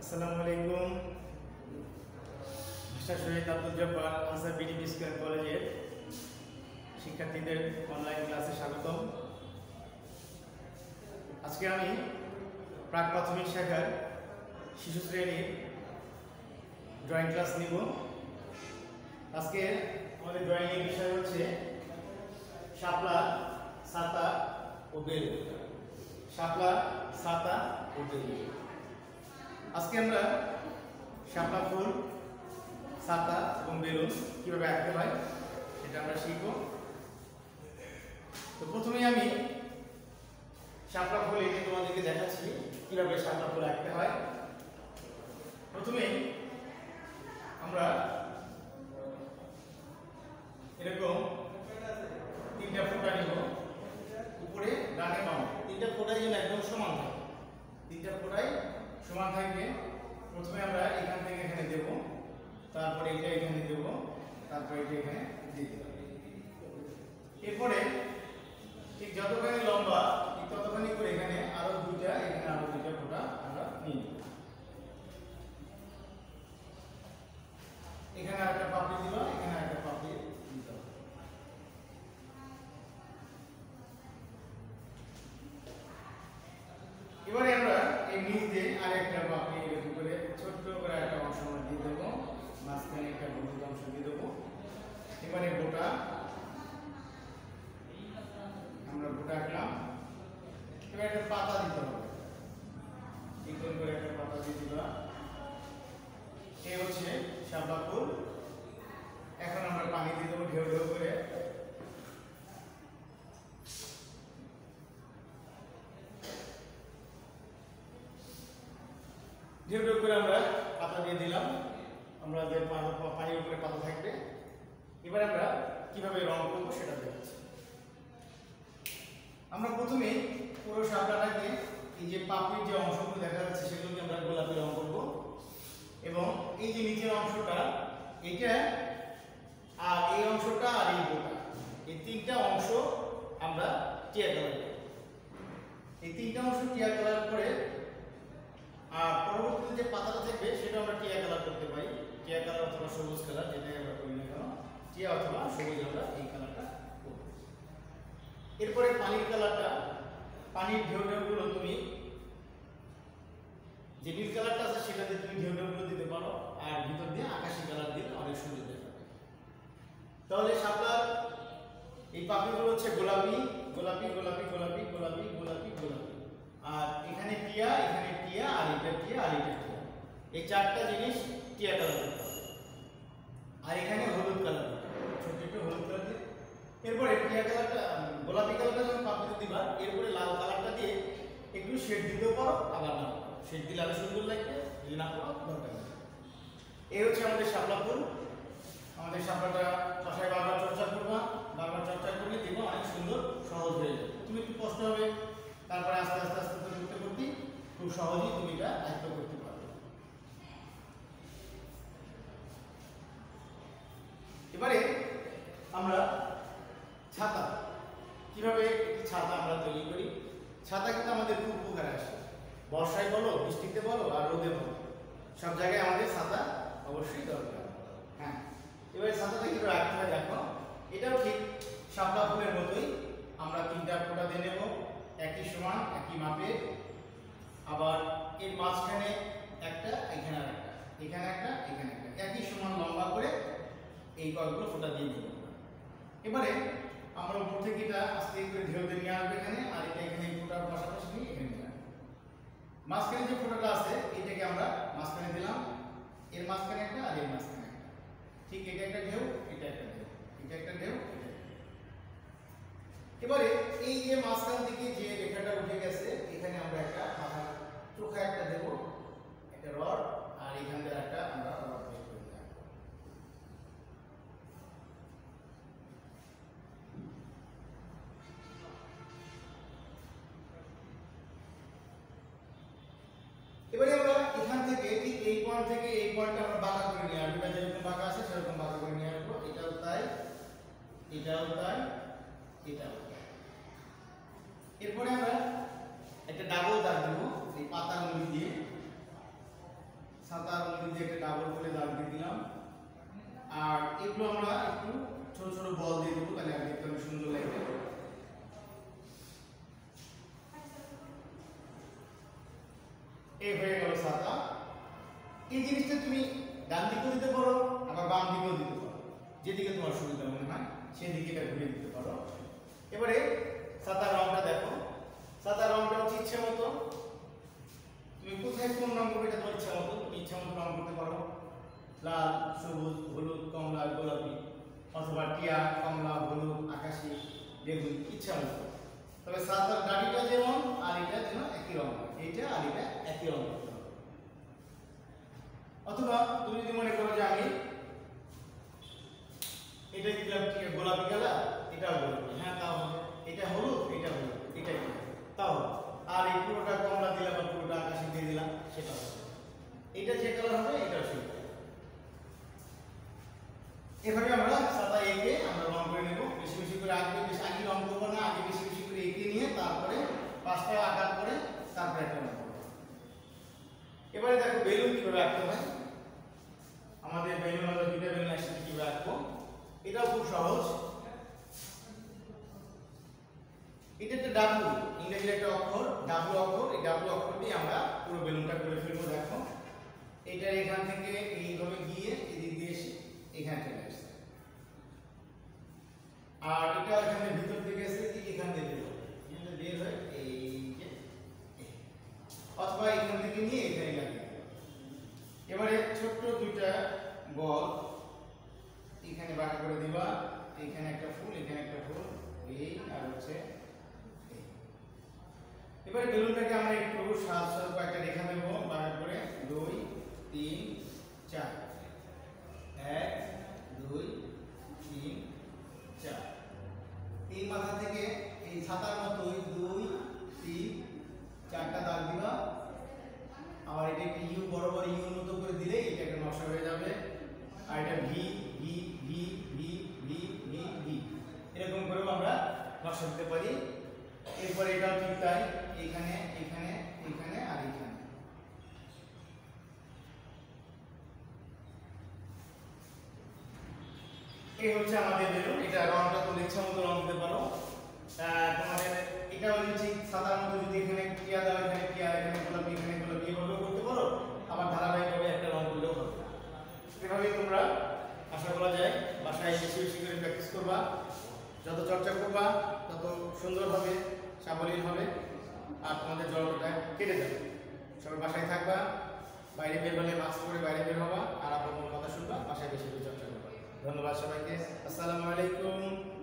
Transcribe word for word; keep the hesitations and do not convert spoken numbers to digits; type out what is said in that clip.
আসসালামু আলাইকুম। ভাষা শহীদ আব্দুল জব্বার আনসার বিডিপি স্কয়ার কলেজের শিক্ষার্থীদের অনলাইন ক্লাসে স্বাগতম। আজকে আমি প্রাক প্রাথমিক শাখার শিশু শ্রেণীর ড্রয়িং ক্লাস নিব। আজকে আমাদের ড্রয়িং এর বিষয় হচ্ছে শাপলা, ছাতা ও বেলুন। শাপলা, ছাতা ও বেলুন। আজকে আমরা শাপলা ফুল, ছাতা এবং বেলুন কিভাবে আঁকতে হয় সেটা আমরা শিখব। তো প্রথমেই আমি শাপলা ফুল এঁকে তোমাদেরকে দেখাচ্ছি কিভাবে শাপলা ফুল আঁকতে হয়। প্রথমেই আমরা এরকম তিনটা ফোঁটা নিব, উপরে ডানে বামে তিনটা ফোঁটাই যেন একদম সমান থাকে। তিনটা ফোঁটাই সমান থাকবে। প্রথমে আমরা এখান থেকে এখানে দেব, তারপরে এটা এখানে দেব, তারপরে এটা এখানে দিয়ে দেব। এরপরে ঠিক যতখানি লম্বা ঠিক ততখানি করে এখানে আরো দুইটা, এখানে আরো দুইটা ফোঁটা আমরা নিয়ে নেব। এখানে একটা পাপড়ি দিব, এখানে একটা পাপড়ি দিতে হবে। এবারে আমরা এই নিচ দিয়ে আরেকটা পাপড়ি এরকম করে ছোট্ট করে একটা অংশ আমরা দিয়ে দেবো, মাঝখানে একটা হলুদ অংশ দিয়ে দেবো। এবারে গোটা আমরা গোটা আঁকলাম। এবার একটা পাতা দিতে হবে, এরকম করে একটা পাতা দিয়ে দিলাম। এই হচ্ছে শাপলা ফুল। এখন আমরা পানি দিয়ে দেবো ঢেউ ঢেউ করে। ঢেউ ঢেউ করে আমরা পাতা দিয়ে দিলাম। আমরা যে পানির উপরে পাতা থাকবে। এবার আমরা কিভাবে রং করবো সেটা দেখাচ্ছি। আমরা প্রথমে পুরো শাপলাটাকে এই যে পাপড়ির যে অংশগুলো দেখা যাচ্ছে সেগুলোকে আমরা গোলাপি রং করব, এবং এই যে নিচের অংশটা এটা আর এই অংশটা আর এই গোটা, এই তিনটা অংশ আমরা টিয়া কালার করব। এই তিনটা অংশ টিয়া কালার করে আর পরবর্তীতে যে পাতাটা থাকবে সেটা আমরা টিয়া কালার করতে পারি। টিয়া কালার অথবা সবুজ কালার, যেটাই আমরা করি না কেন, টিয়া অথবা সবুজ আমরা এই কালারটা করব। এরপরে পানির কালারটা, পানির ঢেউ ঢেউগুলো তুমি যে নীল কালারটা আছে সেটাতে তুমি ঢেউ ঢেউগুলো দিতে পারো, আর ভিতর দিয়ে আকাশি কালার দিলে অনেক সুন্দর দেখাবে। তাহলে শাপলার এই পাপড়িগুলো হচ্ছে গোলাপি গোলাপি গোলাপি গোলাপি গোলাপি গোলাপি গোলাপি, আর এখানে টিয়া, এখানে টিয়া, আর এটা টিয়া, আর এটা টিয়া। এই চারটা জিনিস টিয়া কালার দিতে হবে। আর এখানে হলুদ কালার দিতে হবে, ছোট ছোট হলুদ কালার দিয়ে। এরপরে টিয়া কালারটা, গোলাপি কালারটা যখন পাপড়িতে দিবা, এরপরে লাল কালারটা দিয়ে একটু শেড দিতেও পারো, আবার না শেড দিলে আরো সুন্দর লাগবে, যদি না পারো দরকার নেই। এই হচ্ছে আমাদের শাপলা ফুল। আমাদের শাপলাটা বাসায় বারবার চর্চা করবা, বারবার চর্চা করলে দেখবো অনেক সুন্দর, সহজ হয়ে যাবে। তুমি একটু কষ্ট হবে, তারপরে আস্তে আস্তে আস্তে করতে করতে খুব সহজেই তুমি এটা আয়ত্ত করতে পারবে। এবারে আমরা ছাতা, কিভাবে ছাতা আমরা তৈরি করি। ছাতা কিন্তু আমাদের খুব উপকারে আসে, বর্ষায় বলো, বৃষ্টিতে বলো, আর রোদে বলো, সব জায়গায় আমাদের ছাতা অবশ্যই দরকার। হ্যাঁ, এবারে ছাতাটা কিভাবে রাখতে হয় দেখো। এটাও ঠিক শাপলা ফুলের মতোই আমরা তিনটা ফোঁটা দিয়ে নেব, একই সমান একই মাপে। আবার এর মাঝখানে একটা, এখানে একটা, এখানে একটা, এখানে একটা, একই সমান লম্বা করে এই কয়েকগুলো ফোঁটা দিয়ে দেব। এবারে আমরা উপর থেকে এটা আস্তে করে ঢেউ দিয়ে নিয়ে আসবো এখানে, আর এটা এখানে ফোঁটার পাশাপাশি নিয়ে এখানে নিয়ে আসবো। মাঝখানে যে ফোঁটাটা আছে এটাকে আমরা মাঝখানে দিলাম, এর মাঝখানে একটা, আর এর মাঝখানে একটা। ঠিক এটা একটা ঢেউ, এটা একটা ঢেউ, এটা একটা ঢেউ, এটা। এবারে এই যে মাঝখান থেকে যে রেখাটা উঠে গেছে এখানে আমরা একটা মাথা চোখা একটা দেব, একটা রড, আর এখান থেকে একটা আমরা রড বের করে দেব। এবারে আমরা এখান থেকে ঠিক এই পয়েন্ট থেকে এই পয়েন্টটা আমরা বাঁকা করে নিয়ে আসবো। এটা যেরকম বাঁকা আছে সেরকম বাঁকা করে নিয়ে আসবো। এটাও তাই, এটাও তাই, এটাও তাই। এরপরে আমরা একটা ডাবল দাগ দেবো এই পাতাগুলি দিয়ে। দিয়ে একটা ডাবল করে দাগ দিয়ে দিলাম। আর এগুলো আমরা একটু ছোট ছোট বল দিয়ে দেবো, তাহলে আর দেখতে অনেক সুন্দর লাগবে। এই হয়ে গেল ছাতা। এই জিনিসটা তুমি ডান দিকেও দিতে পারো, আবার বাম দিকেও দিতে পারো, যেদিকে তোমার সুবিধা মনে হয় সেদিকে এটা ঘুরে দিতে পারো। এবারে ছাতার রংটা দেখো। ছাতার রংটা হচ্ছে ইচ্ছে মতো, তুমি কোথায় কোন রং করবে এটা তোমার ইচ্ছা মতো, তুমি ইচ্ছা মতো রং করতে পারো। লাল, সবুজ, হলুদ, কমলা, গোলাপি, অথবা টিয়া, কমলা, হলুদ, আকাশি, বেগুনি, ইচ্ছা মতো। তবে ছাতার দাড়িটা যেমন আর এটা যেন একই রং হয়, এইটা আর এটা একই রং করতে হবে। অথবা তুমি যদি মনে করো যে আমি এটা দিলাম গোলাপি কালার, এটাও গোলাপি, হ্যাঁ তাও হবে। এটা হলুদ, এটা হলুদ, এটা তাও হবে। আর এই পুরোটা কমলা দিলাম আর পুরোটা আকাশি দিয়ে দিলাম, সেটা হবে। এটা যে কালার হবে এটাও সেই কালার। এভাবে আমরা ছাতা এঁকে আমরা রং করে নেব। বেশি বেশি করে আগে বেশি আগে রং করবো না, আগে বেশি বেশি করে এঁকে নিয়ে তারপরে পাঁচটা আঁকার পরে তারপরে একটা রং করবো। এবারে দেখো বেলুন কিভাবে আঁকতে হয়। আমাদের বেলুন আমরা দুইটা বেলুন একসাথে কিভাবে আঁকবো, এটাও খুব সহজ। এটা একটা ডাব্লু, ইংরেজির একটা অক্ষর, ডাব্লু অক্ষর। এই ডাব্লু অক্ষর দিয়ে আমরা পুরো বেলুনটা করে ফেলবো। দেখো এটা এখান থেকে এইভাবে গিয়ে এদিক দিয়ে এসে এখানে চলে আসছে, আর এটা এখানে ভিতর থেকে এসে এখান থেকে বের হবে, এখানে বের হয়ে এই যে অথবা এখান থেকে নিয়ে এখানে লাগিয়ে দেব। এবারে ছোট্ট দুইটা বল এখানে বাঁকা করে দিবা, এখানে একটা ফুল, এখানে একটা ফুল, এই আর হচ্ছে এই। এবারে বেলুনটাকে আমরা একটু সাজ সাজ কয়েকটা রেখা দেব বাঁকা করে, দুই তিন চার, এক দুই তিন চার। এই মাথা থেকে এই ছাতার মতোই দুই তিন চারটা দাগ দিবা। আবার এটা একটু ইউ বরাবর ইউর মতো করে দিলে এটা একটা নকশা হয়ে যাবে। আর এটা V V V V V V V এরকম করেও আমরা নকশা দিতে পারি। এরপরে এটাও ঠিক তাই, এখানে এখানে এখানে আর এখানে। এই হচ্ছে আমাদের বেলুন। এটা রংটা তো ইচ্ছা মতো রং দিতে পারো। তোমাদের এটা হচ্ছে ঠিক সাদার মতো, যদি এখানে টিয়া দাও, এখানে টিয়া, এখানে গোলাপি, এখানে গোলাপি, এভাবেও করতে পারো। আবার ধারাবাহিকভাবে একটা রং দিলেও হবে। এভাবেই তোমরা আশা করা যায় বাসায় বেশি বেশি করে প্র্যাকটিস করবা। যত চর্চা করবা তত সুন্দর হবে, সাবলীল হবে, আর তোমাদের জড়তা কেটে যাবে। সবাই বাসায় থাকবা, বাইরে বের হলে মাস্ক পরে বাইরে বের হবা, আর আপনার কথা শুনবা, বাসায় বেশি বেশি চর্চা করবা। ধন্যবাদ সবাইকে। আসসালামু আলাইকুম।